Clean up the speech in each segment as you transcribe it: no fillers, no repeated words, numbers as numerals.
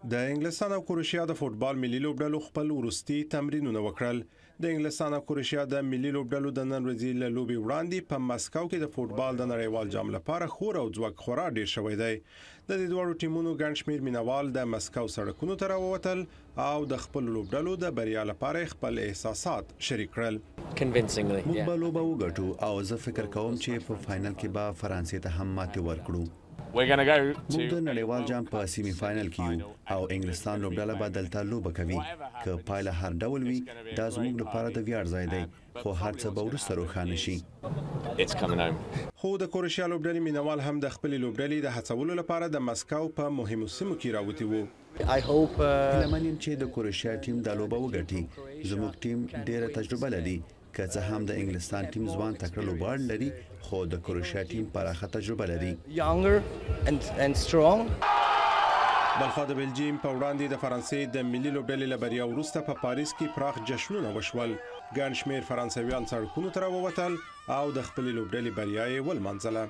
د انګلستان او کروشیا د فوتبال ملي لوبډلو خپل وروستي تمرینونه وکړل. د انګلستان او کروشیا د ملي لوبډلو د نن ورځې له لوبې وړاندې په مسکو کې د فوتبال د نړیوال جام لپاره خور او ځواک خورا ډیر شوی دی. د دې دوه ټیمونو ګڼ شمېر مینوال د مسکو سړکونو ته راووتل او د خپل لوبډلو د بریا لپاره خپل احساسات شریک کړل. موږ به لوبه وګټو او زه فکر کوم چې په فاینل کې به فرانسې ته هم ماتې ورکړو. موږ د نړیوال جام په سیمی فاینل کې یو او انګلستان لوبډله به دلته لوبه کوي. که پایله هر ډول وي دا زموږ لپاره د ویاړ ځای دی، خو هر څه به وروسته روښانه شي. خو د کروشیا لوبډلې مینوال هم د خپلې لوبډلې د هڅولو لپاره د مسکو په مهمو سیمو کې راوتي وو. هیله من یم چې د کروشیا ټیم دا لوبه وګټي. زموږ ټیم ډیره تجربه لري، که څه هم د انګلستان ټیم ځوان تکړه لوبغاړي لري، خو د کروشیا ټیم پراخه تجربه لري. بلخوا د بلجیم په وړاندې د فرانسې د ملي لوبډلې له بریا وروسته په پاریس کې پراخ جشنونه وشول. ګڼ شمېر فرانسویان سړکونو ته راووتل او د خپلې لوبډلې بریا یې ولمانځله.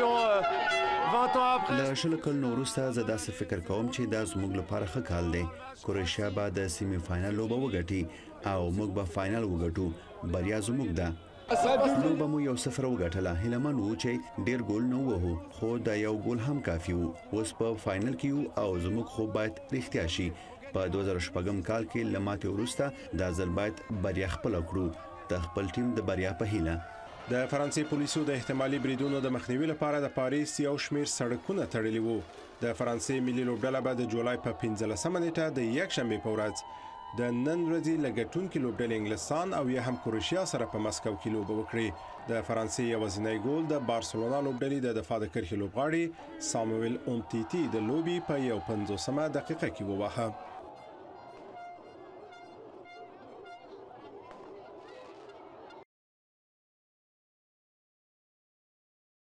له شلو کلونو وروسته زه داسې فکر کوم چې دا زموږ لپاره ښه کال دی. کروشیا به د سیمی فاینل لوبه وګټي او موږ به فاینل وګټو. بریا زموږ ده. لوبه مو 1-0 وګټله. هیله من وو چې ډیر ګول نه ووهو، خو دا یو ګول هم کافي وو. اوس په فاینل کې یو او زموږ خوب باید رښتیا شي. په 2006 کال کې له ماتې وروسته دا ځل باید بریا خپله کړو د خپل ټیم د بریا په هیله. د فرانسې پولیسو د احتمالي بریدونو د مخنیوي لپاره د پاریس یو شمېر سړکونه تړلي وو. د فرانسې ملي لوبډله به د جولای په 15 نیټه د یکشنبې په ورځ د نن ورځې له ګټونکي لوبډلې انګلستان او یا هم کروشیا سره په مسکو کې لوبه وکړي. د فرانسې یوازینی ګول د بارسلونا لوبډلې د دفاع د کرښې لوبغاړي ساموئل اومتیتي د لوبې په 51 دقیقه کې وواهه.